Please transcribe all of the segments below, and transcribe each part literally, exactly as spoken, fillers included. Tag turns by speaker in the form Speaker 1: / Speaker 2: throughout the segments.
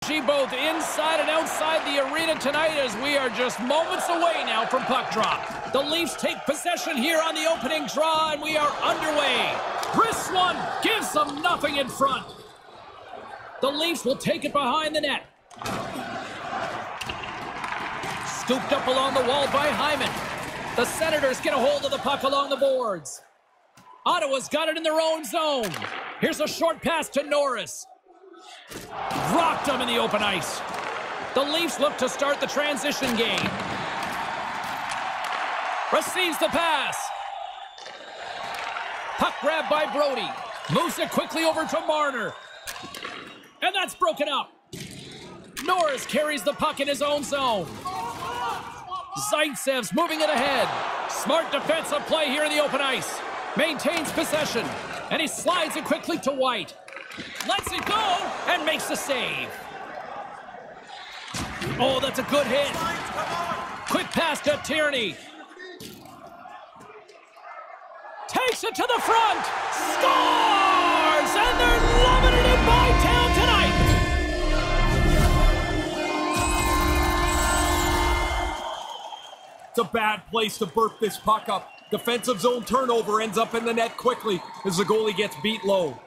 Speaker 1: Both inside and outside the arena tonight as we are just moments away now from puck drop. The Leafs take possession here on the opening draw and we are underway. This one gives them nothing in front. The Leafs will take it behind the net. Scooped up along the wall by Hyman. The Senators get a hold of the puck along the boards. Ottawa's got it in their own zone. Here's a short pass to Norris. Rocked him in the open ice. The Leafs look to start the transition game. Receives the pass. Puck grab by Brody. Moves it quickly over to Marner. And that's broken up. Norris carries the puck in his own zone. Zaitsev's moving it ahead. Smart defensive play here in the open ice. Maintains possession. And he slides it quickly to White. Lets it go and makes the save. Oh, that's a good hit. Quick pass to Tierney. Takes it to the front. Scores! And they're loving it in Bytown tonight.
Speaker 2: It's a bad place to burp this puck up. Defensive zone turnover ends up in the net quickly as the goalie gets beat low.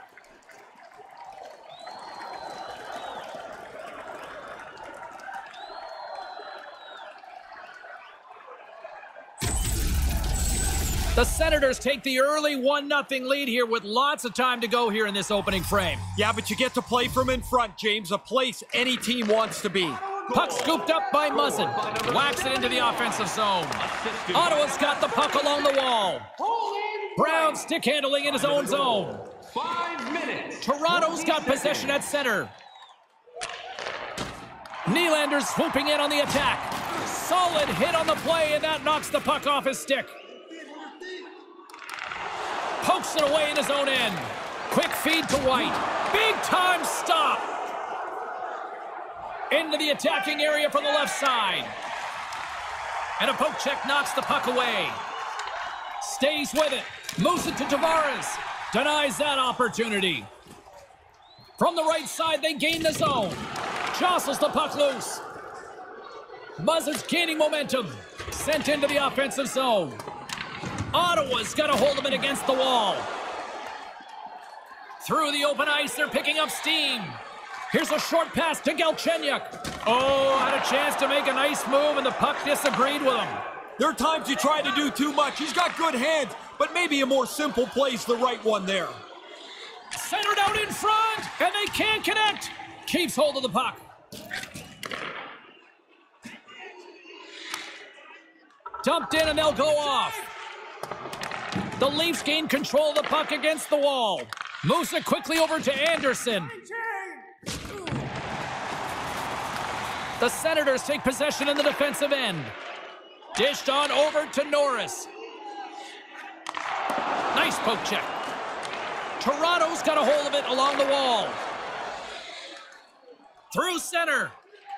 Speaker 1: The Senators take the early one nothing lead here with lots of time to go here in this opening frame.
Speaker 2: Yeah, but you get to play from in front, James, a place any team wants to be.
Speaker 1: Puck scooped up by Muzzin. Whacks it into the offensive zone. Ottawa's got the puck along the wall. Brown stick handling in his own zone.
Speaker 3: Five minutes.
Speaker 1: Toronto's got possession at center. Nylander's swooping in on the attack. Solid hit on the play, and that knocks the puck off his stick. Pokes it away in his own end. Quick feed to White. Big time stop. Into the attacking area from the left side. And a poke check knocks the puck away. Stays with it. Moves it to Tavares. Denies that opportunity. From the right side, they gain the zone. Jostles the puck loose. Muzzin's gaining momentum. Sent into the offensive zone. Ottawa's got a hold of it against the wall. Through the open ice, they're picking up steam. Here's a short pass to Galchenyuk. Oh, had a chance to make a nice move, and the puck disagreed with him.
Speaker 2: There are times you try to do too much. He's got good hands, but maybe a more simple play's the right one there.
Speaker 1: Centered out in front, and they can't connect. Keeps hold of the puck. Dumped in, and they'll go off. The Leafs gain control of the puck against the wall. Moves it quickly over to Anderson. The Senators take possession in the defensive end. Dished on over to Norris. Nice poke check. Toronto's got a hold of it along the wall. Through center.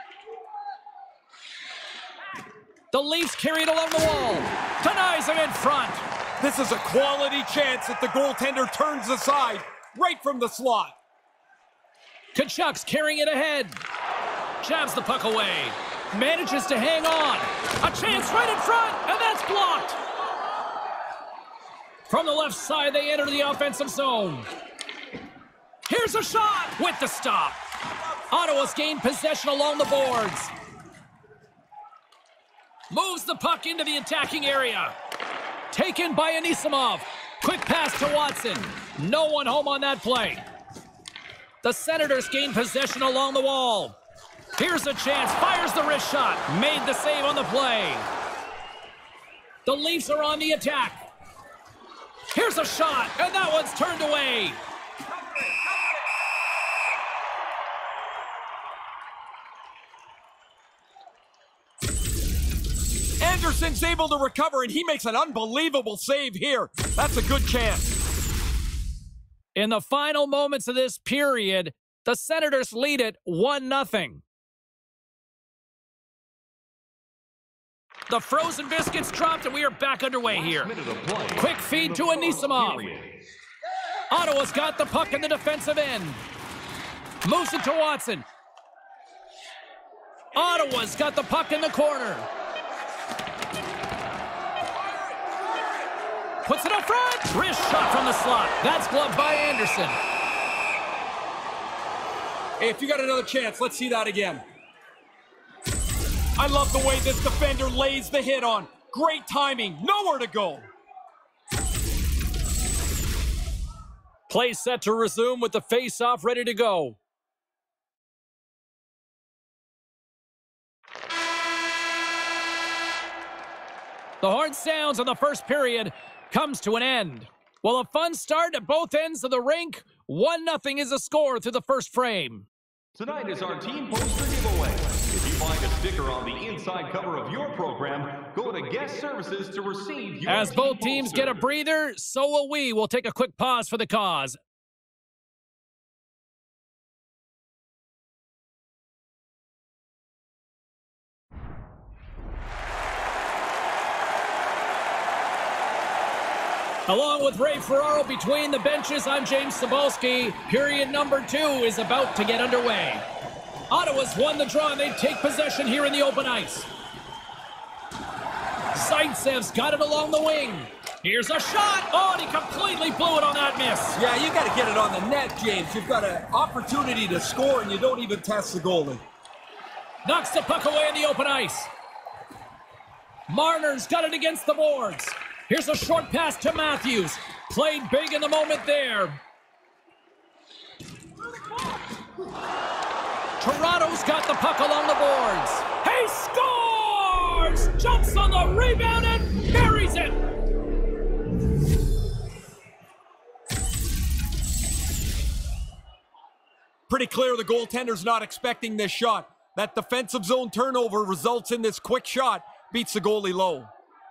Speaker 1: The Leafs carry it along the wall. Denies him in front.
Speaker 2: This is a quality chance that the goaltender turns aside right from the slot.
Speaker 1: Tkachuk's carrying it ahead. Jabs the puck away. Manages to hang on. A chance right in front, and that's blocked. From the left side, they enter the offensive zone. Here's a shot with the stop. Ottawa's gained possession along the boards. Moves the puck into the attacking area. Taken by Anisimov. Quick pass to Watson. No one home on that play. The Senators gain possession along the wall. Here's a chance. Fires the wrist shot. Made the save on the play. The Leafs are on the attack. Here's a shot, and that one's turned away.
Speaker 2: Anderson's able to recover, and he makes an unbelievable save here. That's a good chance.
Speaker 1: In the final moments of this period, the Senators lead it one nothing. The frozen biscuits dropped, and we are back underway here. Quick feed to Anisimov. Ottawa's got the puck in the defensive end. Moves it to Watson. Ottawa's got the puck in the corner. Puts it up front. Wrist shot from the slot. That's gloved by Anderson.
Speaker 2: Hey, if you got another chance, let's see that again. I love the way this defender lays the hit on. Great timing. Nowhere to go.
Speaker 1: Play set to resume with the face-off ready to go. The horn sounds on the first period comes to an end. Well, a fun start at both ends of the rink. one nothing is the score through the first frame.
Speaker 3: Tonight is our team poster giveaway. If you find a sticker on the inside cover of your program, go to Guest Services to receive your
Speaker 1: As
Speaker 3: team
Speaker 1: both teams
Speaker 3: poster.
Speaker 1: get a breather, so will we. We'll take a quick pause for the cause. Along with Ray Ferraro between the benches, I'm James Cebulski. Period number two is about to get underway. Ottawa's won the draw, and they take possession here in the open ice. Zaitsev's got it along the wing. Here's a shot. Oh, and he completely blew it on that miss.
Speaker 2: Yeah, you got to get it on the net, James. You've got an opportunity to score, and you don't even test the goalie.
Speaker 1: Knocks the puck away in the open ice. Marner's got it against the boards. Here's a short pass to Matthews. Played big in the moment there. Toronto's got the puck along the boards. He scores! Jumps on the rebound and buries it.
Speaker 2: Pretty clear the goaltender's not expecting this shot. That defensive zone turnover results in this quick shot. Beats the goalie low.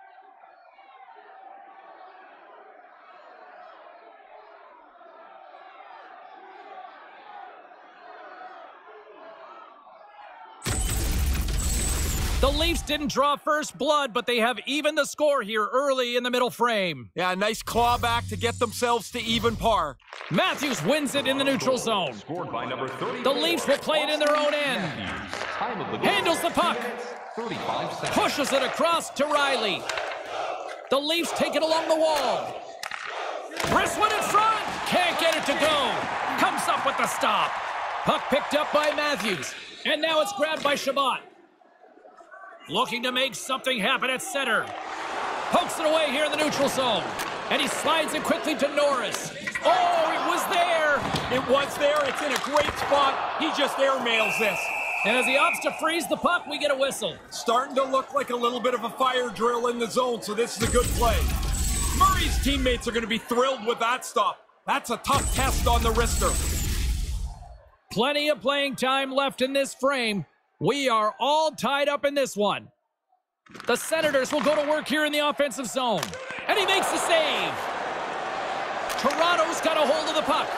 Speaker 1: The Leafs didn't draw first blood, but they have even the score here early in the middle frame.
Speaker 2: Yeah, nice claw back to get themselves to even par.
Speaker 1: Matthews wins it in the neutral zone.
Speaker 3: Scored by number thirty.
Speaker 1: The Leafs will play it in their own end.
Speaker 3: Time of the
Speaker 1: Handles the puck.
Speaker 3: thirty-five seconds.
Speaker 1: Pushes it across to Riley. The Leafs take it along the wall. Brisswood in front. Can't get it to go. Comes up with the stop. Puck picked up by Matthews. And now it's grabbed by Shabbat. Looking to make something happen at center. Pokes it away here in the neutral zone. And he slides it quickly to Norris. Oh, it was there.
Speaker 2: It was there. It's in a great spot. He just airmails this.
Speaker 1: And as he opts to freeze the puck, we get a whistle.
Speaker 2: Starting to look like a little bit of a fire drill in the zone, so this is a good play. Murray's teammates are going to be thrilled with that stop. That's a tough test on the wrister.
Speaker 1: Plenty of playing time left in this frame. We are all tied up in this one. The Senators will go to work here in the offensive zone. And he makes the save. Toronto's got a hold of the puck.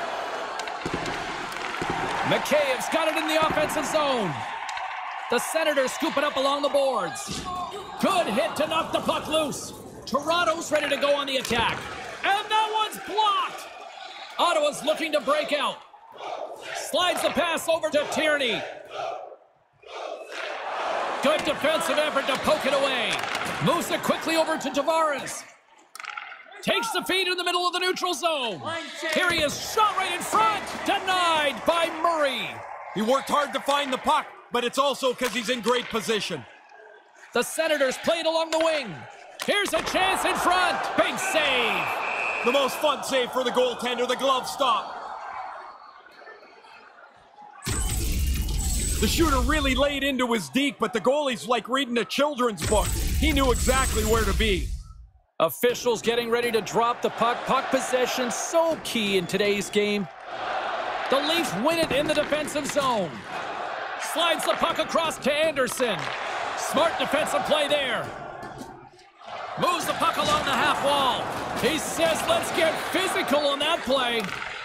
Speaker 1: McCabe's got it in the offensive zone. The Senators scoop it up along the boards. Good hit to knock the puck loose. Toronto's ready to go on the attack. And that one's blocked. Ottawa's looking to break out. Slides the pass over to Tierney. Good defensive effort to poke it away. Moves it quickly over to Tavares. Takes the feed in the middle of the neutral zone. Here he is, shot right in front. Denied by Murray.
Speaker 2: He worked hard to find the puck, but it's also because he's in great position.
Speaker 1: The Senators played along the wing. Here's a chance in front. Big save.
Speaker 2: The most fun save for the goaltender, the glove stop. The shooter really laid into his deke, but the goalie's like reading a children's book. He knew exactly where to be.
Speaker 1: Officials getting ready to drop the puck. Puck possession so key in today's game. The Leafs win it in the defensive zone. Slides the puck across to Anderson. Smart defensive play there. Moves the puck along the half wall. He says, let's get physical on that play.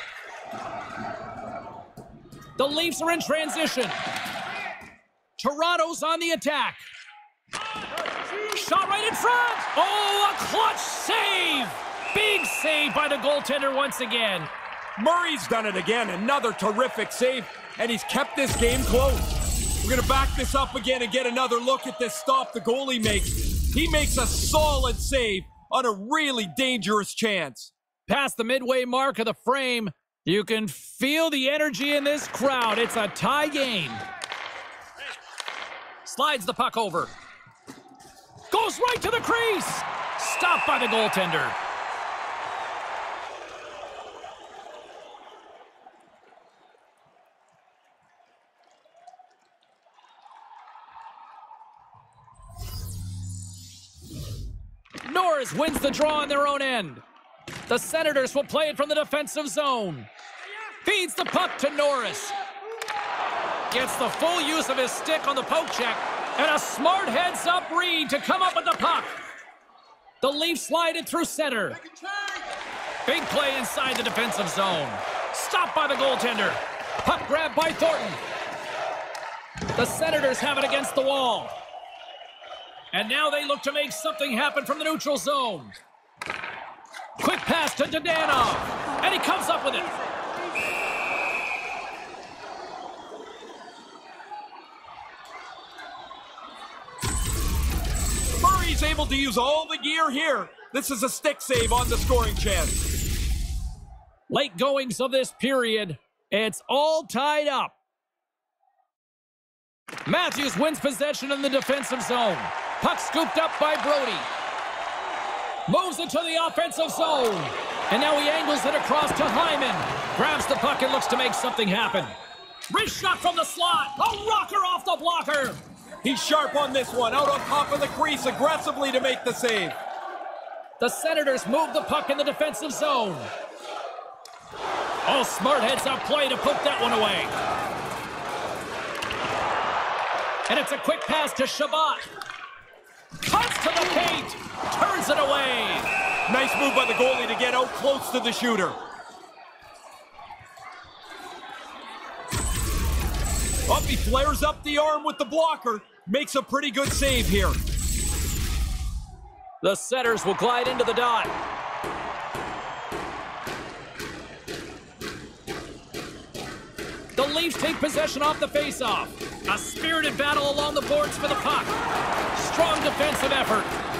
Speaker 1: The Leafs are in transition. Toronto's on the attack. Shot right in front. Oh, a clutch save. Big save by the goaltender once again.
Speaker 2: Murray's done it again. Another terrific save, and he's kept this game close. We're going to back this up again and get another look at this stop the goalie makes. He makes a solid save on a really dangerous chance.
Speaker 1: Past the midway mark of the frame, you can feel the energy in this crowd. It's a tie game. Slides the puck over. Goes right to the crease. Stopped by the goaltender. Norris wins the draw on their own end. The Senators will play it from the defensive zone. Feeds the puck to Norris. Gets the full use of his stick on the poke check, and a smart heads-up read to come up with the puck. The Leafs slide it through center. Big play inside the defensive zone. Stopped by the goaltender. Puck grabbed by Thornton. The Senators have it against the wall. And now they look to make something happen from the neutral zone. Quick pass to Dadonov, and he comes up with it.
Speaker 2: Murray's able to use all the gear here. This is a stick save on the scoring chance.
Speaker 1: Late goings of this period, it's all tied up. Matthews wins possession in the defensive zone. Puck scooped up by Brody. Moves it to the offensive zone. And now he angles it across to Hyman. Grabs the puck and looks to make something happen. Wrist shot from the slot. A rocker off the blocker.
Speaker 2: He's sharp on this one. Out on top of the crease aggressively to make the save.
Speaker 1: The Senators move the puck in the defensive zone. Oh, smart heads-up play to put that one away. And it's a quick pass to Shabbat. Cuts to the paint. Turns it away.
Speaker 2: Nice move by the goalie to get out close to the shooter. Up, he flares up the arm with the blocker. Makes a pretty good save here.
Speaker 1: The Setters will glide into the dot. The Leafs take possession off the faceoff. A spirited battle along the boards for the puck. Strong defensive effort.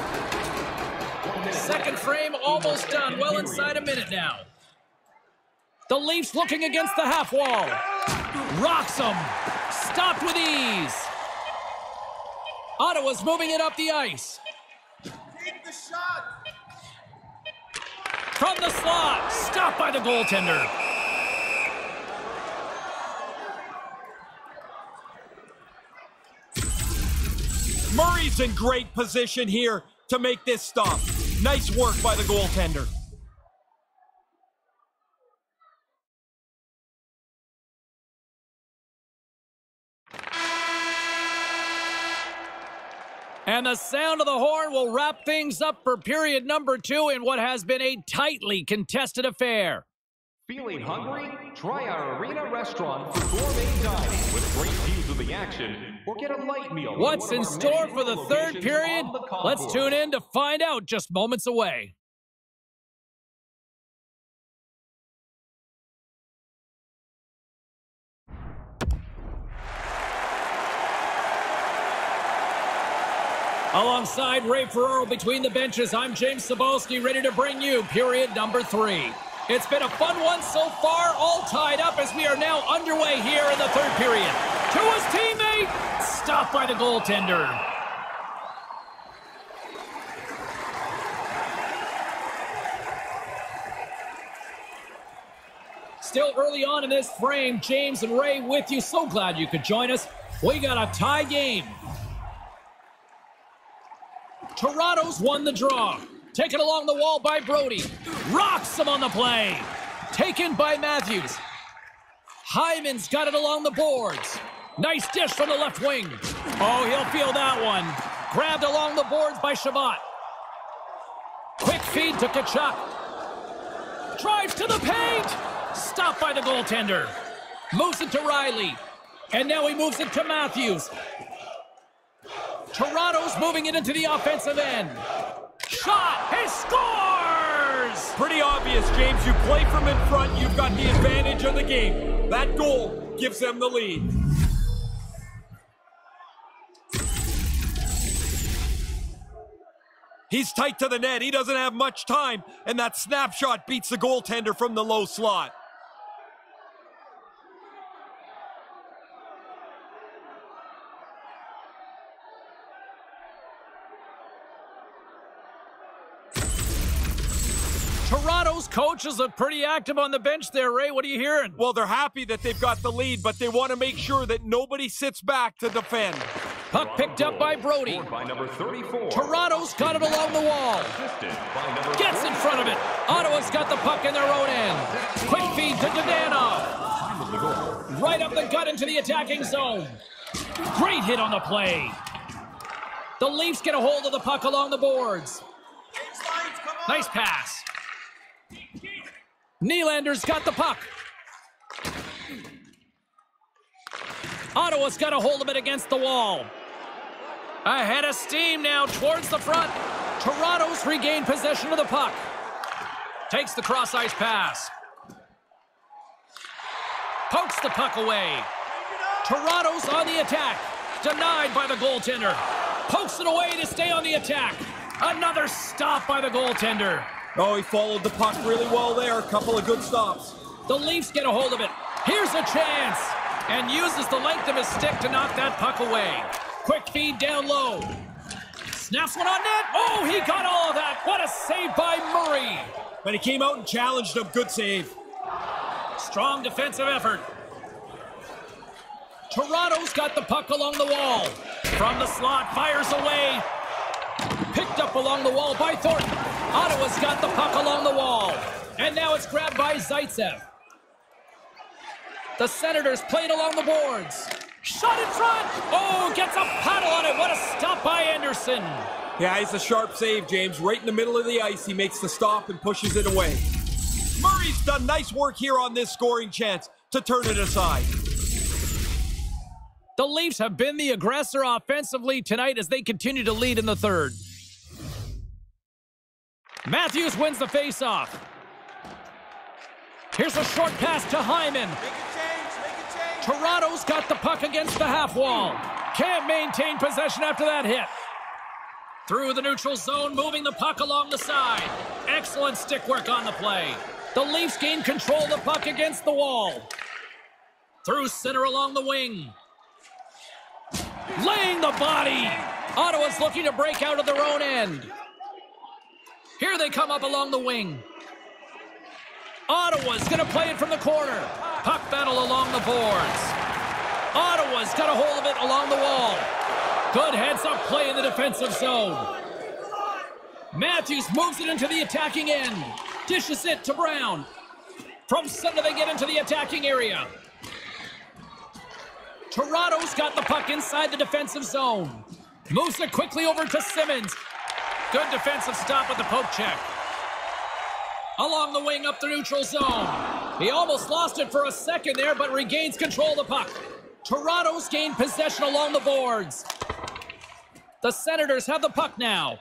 Speaker 1: Second frame almost done. Well inside a minute now. The Leafs looking against the half wall. Rocks them. Stopped with ease. Ottawa's moving it up the ice.
Speaker 4: Take the shot.
Speaker 1: From the slot. Stopped by the goaltender.
Speaker 2: Murray's in great position here to make this stop. Nice work by the goaltender.
Speaker 1: And the sound of the horn will wrap things up for period number two in what has been a tightly contested affair.
Speaker 3: Feeling hungry? Try our arena restaurant for gourmet dining with great views of the action, or get a light meal.
Speaker 1: What's in store for the third period? Let's tune in to find out just moments away. Alongside Ray Ferraro between the benches, I'm James Cybulski, ready to bring you period number three. It's been a fun one so far, all tied up as we are now underway here in the third period. To his teammate, stopped by the goaltender. Still early on in this frame, James and Ray with you. So glad you could join us. We got a tie game. Toronto's won the draw. Taken along the wall by Brody. Rocks him on the play. Taken by Matthews. Hyman's got it along the boards. Nice dish from the left wing. Oh, he'll feel that one. Grabbed along the boards by Shabbat. Quick feed to Tkachuk. Drives to the paint. Stopped by the goaltender. Moves it to Riley. And now he moves it to Matthews. Toronto's moving it into the offensive end. Shot! He scores!
Speaker 2: Pretty obvious, James. You play from in front, you've got the advantage of the game. That goal gives them the lead. He's tight to the net. He doesn't have much time, and that snapshot beats the goaltender from the low slot.
Speaker 1: Toronto's coaches look pretty active on the bench there, Ray. What are you hearing?
Speaker 2: Well, they're happy that they've got the lead, but they want to make sure that nobody sits back to defend.
Speaker 1: Puck picked up by Brody.
Speaker 3: By number thirty-four.
Speaker 1: Toronto's got it along the wall. Gets in front of it. Ottawa's got the puck in their own end. Quick feed to Dadonov. Right up the gut into the attacking zone. Great hit on the play. The Leafs get a hold of the puck along the boards. Nice pass. Nylander's got the puck. Ottawa's got a hold of it against the wall. Ahead of steam now towards the front. Toronto's regained possession of the puck. Takes the cross-ice pass. Pokes the puck away. Toronto's on the attack. Denied by the goaltender. Pokes it away to stay on the attack. Another stop by the goaltender.
Speaker 2: Oh, he followed the puck really well there. A couple of good stops.
Speaker 1: The Leafs get a hold of it. Here's a chance. And uses the length of his stick to knock that puck away. Quick feed down low. Snaps one on net. Oh, he got all of that. What a save by Murray.
Speaker 2: But he came out and challenged him. Good save.
Speaker 1: Strong defensive effort. Toronto's got the puck along the wall. From the slot, fires away. Picked up along the wall by Thornton. Ottawa's got the puck along the wall. And now it's grabbed by Zaitsev. The Senators played along the boards. Shot in front. Oh, gets a paddle on it. What a stop by Anderson.
Speaker 2: Yeah, he's a sharp save, James. Right in the middle of the ice, he makes the stop and pushes it away. Murray's done nice work here on this scoring chance to turn it aside.
Speaker 1: The Leafs have been the aggressor offensively tonight as they continue to lead in the third. Matthews wins the faceoff. Here's a short pass to Hyman.
Speaker 4: Make a change, make a change.
Speaker 1: Toronto's got the puck against the half wall. Can't maintain possession after that hit. Through the neutral zone, moving the puck along the side. Excellent stick work on the play. The Leafs gain control of the puck against the wall. Through center along the wing. Laying the body. Ottawa's looking to break out of their own end. Here they come up along the wing. Ottawa's going to play it from the corner. Puck battle along the boards. Ottawa's got a hold of it along the wall. Good heads-up play in the defensive zone. Matthews moves it into the attacking end. Dishes it to Brown. From center they get into the attacking area. Toronto's got the puck inside the defensive zone. Moves it quickly over to Simmons. Good defensive stop with the poke check. Along the wing up the neutral zone. He almost lost it for a second there, but regains control of the puck. Toronto's gained possession along the boards. The Senators have the puck now.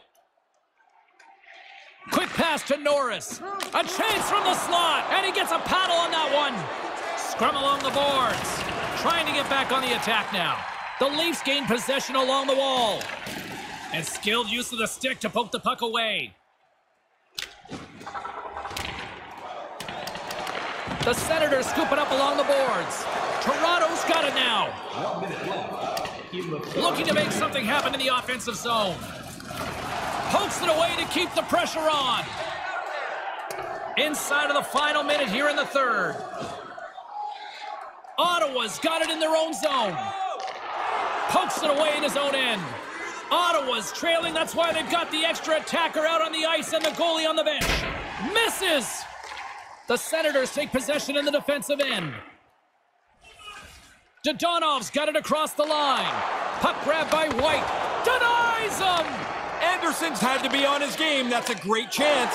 Speaker 1: Quick pass to Norris. A chance from the slot, and he gets a paddle on that one. Scrum along the boards. Trying to get back on the attack now. The Leafs gain possession along the wall. And skilled use of the stick to poke the puck away. The Senators scoop it up along the boards. Toronto's got it now. Looking to make something happen in the offensive zone. Pokes it away to keep the pressure on. Inside of the final minute here in the third. Ottawa's got it in their own zone. Pokes it away in his own end. Ottawa's trailing. That's why they've got the extra attacker out on the ice and the goalie on the bench. Misses. The Senators take possession in the defensive end. Dadonov's got it across the line. Puck grabbed by White. Denies him.
Speaker 2: Anderson's had to be on his game. That's a great chance.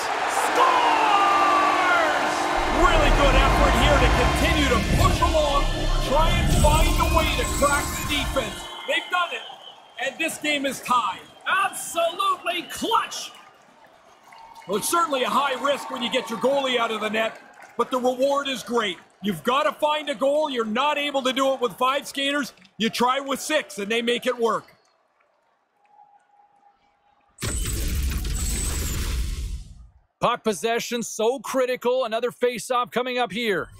Speaker 1: Scores!
Speaker 2: Really good effort here to continue to push along, try and find a way to crack the defense. They've done it, and this game is tied.
Speaker 1: Absolutely clutch.
Speaker 2: Well, it's certainly a high risk when you get your goalie out of the net, but the reward is great. You've got to find a goal. You're not able to do it with five skaters. You try with six, and they make it work.
Speaker 1: Puck possession so critical. Another face-off coming up here.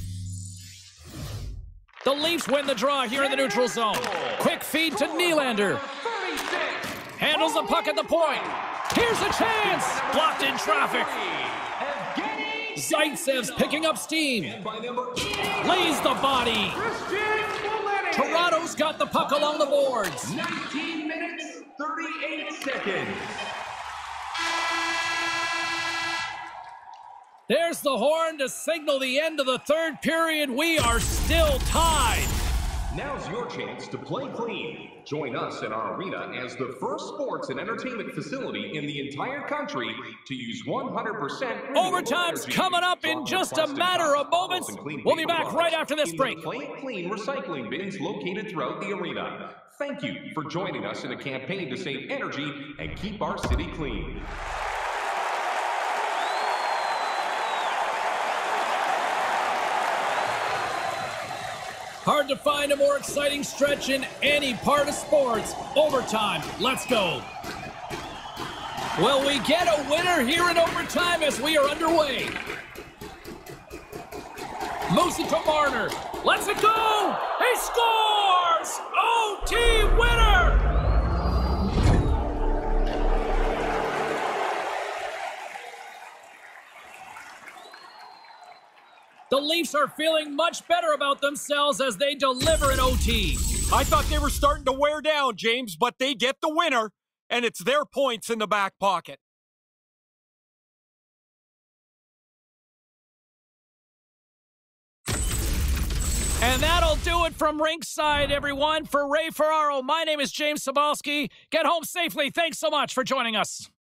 Speaker 1: The Leafs win the draw here in the neutral zone. Quick feed to Nylander. Handles the puck at the point. Here's a chance. Blocked in traffic. Zaitsev's picking up steam. Lays the body. Toronto's got the puck along the boards.
Speaker 3: nineteen minutes, thirty-eight seconds.
Speaker 1: There's the horn to signal the end of the third period. We are still tied.
Speaker 3: Now's your chance to play clean. Join us in our arena as the first sports and entertainment facility in the entire country to use one hundred percent
Speaker 1: Overtime's coming up in just a matter of moments. We'll be back right after this break.
Speaker 3: Play it clean recycling bins located throughout the arena. Thank you for joining us in a campaign to save energy and keep our city clean.
Speaker 1: Hard to find a more exciting stretch in any part of sports. Overtime, let's go. Will we get a winner here in overtime as we are underway? Moves it to Marner. Let's it go! He scores! O T winner! The Leafs are feeling much better about themselves as they deliver an O T.
Speaker 2: I thought they were starting to wear down, James, but they get the winner, and it's their points in the back pocket.
Speaker 1: And that'll do it from Rinkside, everyone. For Ray Ferraro, my name is James Cybulski. Get home safely. Thanks so much for joining us.